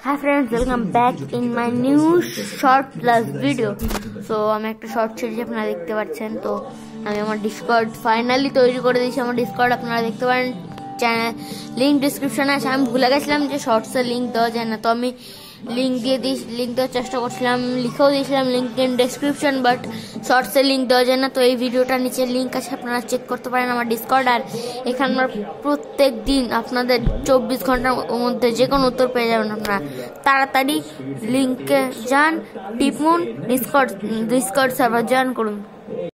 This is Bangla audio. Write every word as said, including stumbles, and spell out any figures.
Hi friends, welcome back in my new short plus video. So আমি একটা শর্ট সিরিজ আপনারা দেখতে পাচ্ছেন। তো আমি আমার ডিসকর্ড ফাইনালি তৈরি করে দিয়েছি। আমার ডিসকর্ড আপনারা দেখতে পারেন, চ্যানেল লিঙ্ক ডিসক্রিপশনে আছে। আমি ভুলে গেছিলাম যে শর্টসের লিঙ্ক দেওয়া যায় না, তো আমি লিঙ্ক দিয়ে দিই লিঙ্ক দেওয়ার চেষ্টা করছিলাম, লিখেও দিয়েছিলাম লিঙ্ক ইন ডেসক্রিপশন, বাট শর্টসের লিঙ্ক দেওয়া যায় না। তো এই ভিডিওটার নিচে লিঙ্ক আছে, আপনারা চেক করতে পারেন আমার ডিসকর্ড। আর এখানে আমার প্রত্যেক দিন আপনাদের চব্বিশ ঘন্টার মধ্যে যে কোনো উত্তর পেয়ে যাবেন। আপনারা তাড়াতাড়ি লিঙ্কে যান, টিপুন, ডিসকর্ড ডিসকর্ড সার্ভার জয়েন করুন।